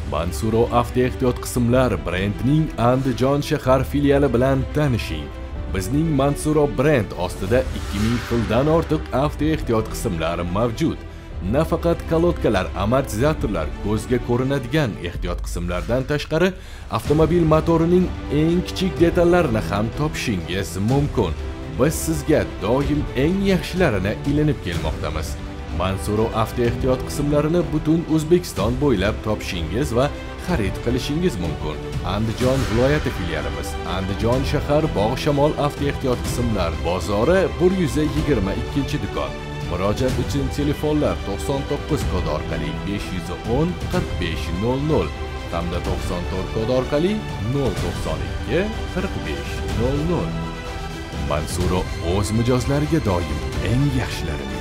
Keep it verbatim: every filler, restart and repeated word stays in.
Mansuro avtoehtiyot qismlar brendining Andijon shahar filiali bilan tanishing. Bizning Mansuro brend ostida ikki ming xildan ortiq avtoehtiyot qismlar mavjud. Nafaqat kolodkalar, amortizatorlar, ko'zga ko'rinadigan ehtiyot qismlardan tashqari, avtomobil motorining eng kichik detallarini ham topishingiz mumkin. Biz sizga doim eng yaxshilarini ilinib kelmoqdamiz. Mansuro avtoehtiyot qismlarini butun O'zbekiston bo'ylab topishingiz va xarid qilishingiz mumkin. Andijon viloyati filialimiz, Andijon shahar Bog'-Shamol avtoehtiyot qismlar bozori bir yuz yigirma ikkinchi do'kon. Murojaat uchun telefonlar to'qson to'qqiz kod orqali besh yuz o'n qirq besh nol nol hamda to'qson to'rt kod orqali nol to'qson ikki qirq besh nol nol. Mansuro o'z mijozlariga doim eng yaxshilarini